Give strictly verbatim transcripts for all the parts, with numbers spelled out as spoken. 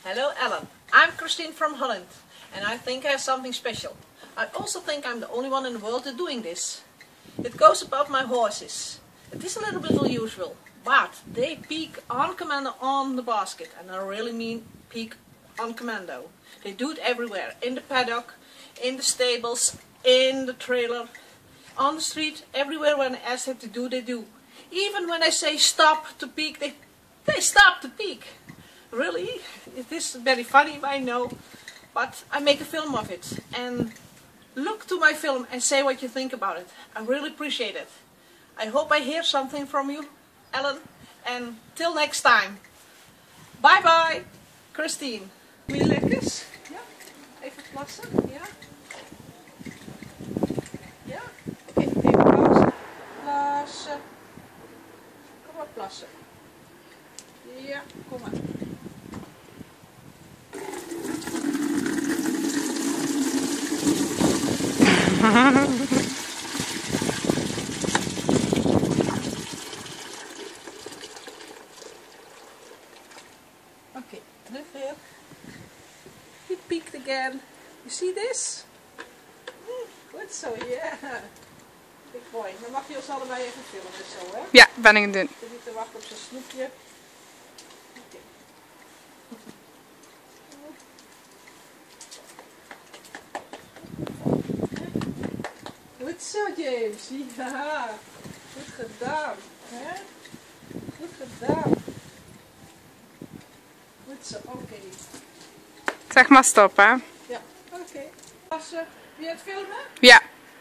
Hello Ellen, I'm Christine from Holland and I think I have something special. I also think I'm the only one in the world that's doing this. It goes above my horses. It is a little bit unusual, but they peek on commando on the basket, and I really mean peek on commando. They do it everywhere, in the paddock, in the stables, in the trailer, on the street, everywhere when I ask them to do, they do. Even when I say stop to peek, they, they stop to peek. Really, it is very funny, I know, but I make a film of it. And look to my film and say what you think about it. I really appreciate it. I hope I hear something from you, Ellen. And till next time. Bye bye, Christine. Wil je lekkers? Ja. Even plassen? Ja. Ja. Oké, okay, even pauze. Plassen. Kom maar plassen. Ja, kom maar. Okay, terug weer. He peeked again. You see this? Mm, good so, yeah. Big boy. Dan mag je ons allebei even filmen zo, hè? Ja, ben ik aan het doen. Je niet te wachten op zijn snoepje. Okay. Goed zo, James. Ja, goed gedaan. Hè? Goed gedaan. Goed zo, oké. Okay. Zeg maar stop, hè? Ja, oké. Okay. Passen. Wil je het filmen? Ja.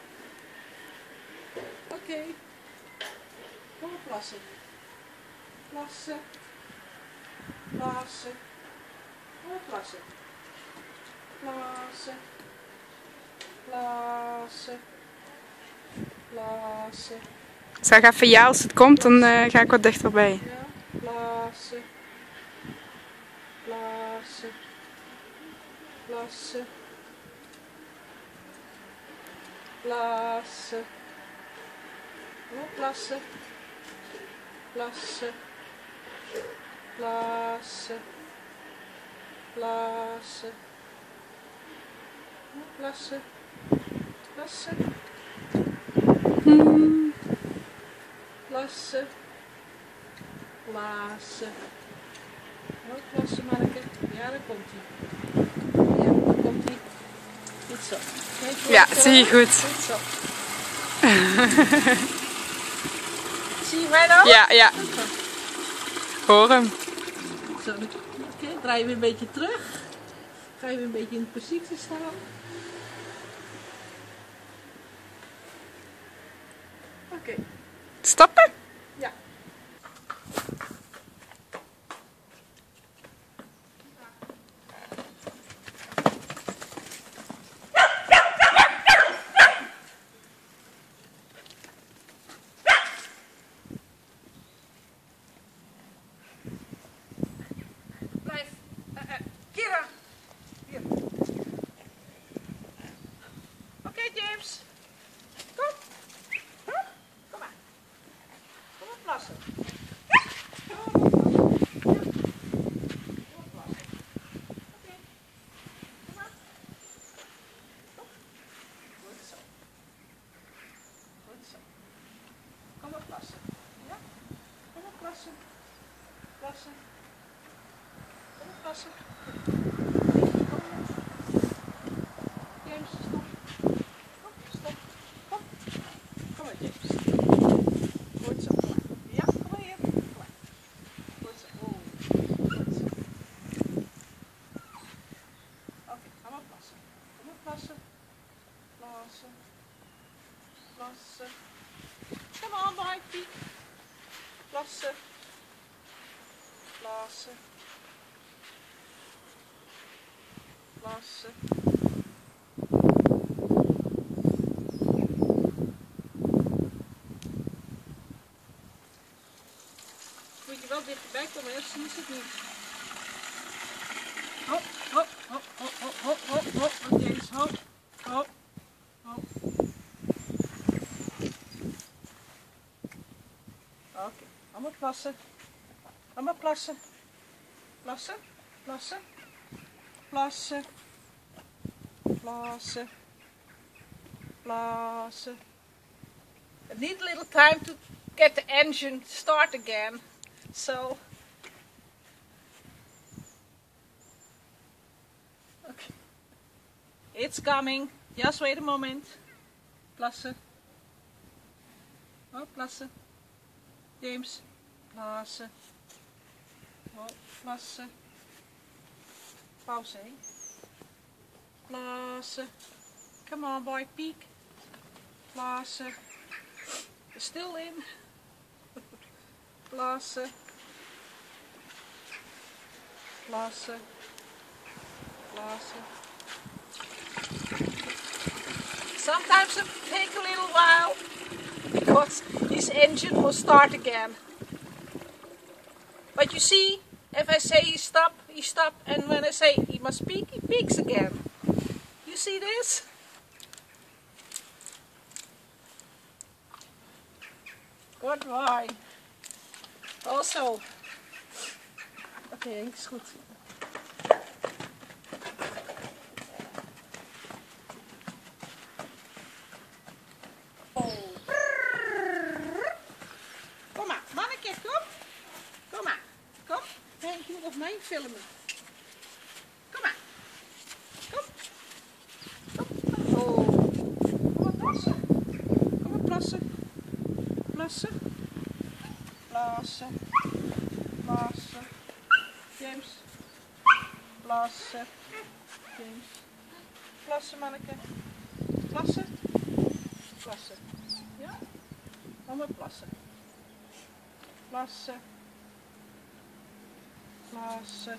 Oké. Okay. Kom maar plassen. Plassen. Plassen. Kom maar plassen. Plassen. Plassen. Plassen. Zeg even ja als het komt, dan uh, ga ik wat dichterbij. Ja, plassen. Plassen. Plassen. Plassen. Kom plassen. Plassen. Plassen. Plassen. Plassen. Plassen. Hmm. Plassen. Plassen. Oh, plassen maken. Ja, daar komt hij. Ja, daar komt hij. Goed zo. Ja, zie je goed. Goed zo. Zie je mij nou? Ja, ja. Hoor hem. Zo, oké. Okay, draai je weer een beetje terug. Ga je weer een beetje in de positie staan. Oké. Okay. Stoppen? Ja. Blijf. Uh, uh. Kira. Hier. Oké, okay, James. Kom. Kom. Kom maar. Kom maar plassen. Kom maar plassen. Ja. Kom maar plassen. Oké. Okay. Kom maar. Kom. Goed zo. Goed zo. Kom maar plassen. Ja. Kom maar plassen. Plassen. Kom maar plassen. James, stop. Kom, stop. Kom. Kom maar, James. Goed zo. Ja, kom maar hier. Kom maar. Goed zo. Oh. Goed zo. Oké, okay, ga maar plassen. Kom maar plassen. Plassen. Plassen. Come on, behind feet. Plassen. Plassen. Plassen. Moet je wel dichterbij komen, hè? Zien ze het niet. Hop, hop, hop, hop, hop, hop, hop, hop, hop, James, hop, hop, hop. Oké, okay. Allemaal plassen. Allemaal plassen. Plassen, plassen, Plassen. Plassen. Plassen. It needs a little time to get the engine to start again. So, okay. It's coming. Just wait a moment. Plassen. Oh, plassen. James. Plassen. Oh, plassen. Pauze. Plassen. Come on, boy, peek. Plassen. Still in. Plassen. Plassen. Plassen. Sometimes it takes a little while because his engine will start again. But you see, if I say he stop, he stop, and when I say he must peek, he peeks again. You see this? Good boy. Also, oké, is goed. Oh. Kom maar, mannetje, kom. Kom maar, kom. Nee, ik moet nog mij filmen. Kom maar. Kom. Kom. Oh. Kom maar plassen. Kom maar plassen. Plassen. Plassen. Plassen. James. Plassen. James. Plassen, manneke. Plassen. Plassen. Ja? Kom maar plassen. Plassen. Plassen.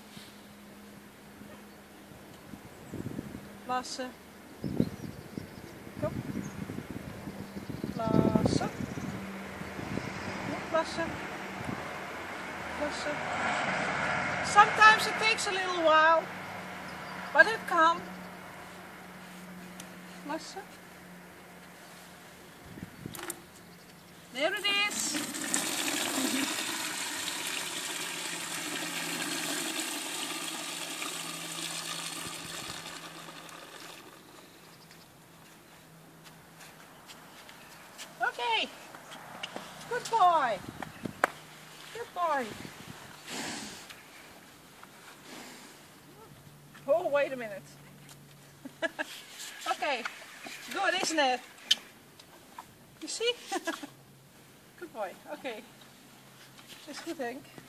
Plassen. Kom. Plassen. Plassen. Plassen. Sometimes it takes a little while, but it comes. Plassen. There it is. Okay. Good boy. Good boy. Oh, wait a minute. Okay. Good, isn't it? You see? Good boy. Okay. Is goed, Henk.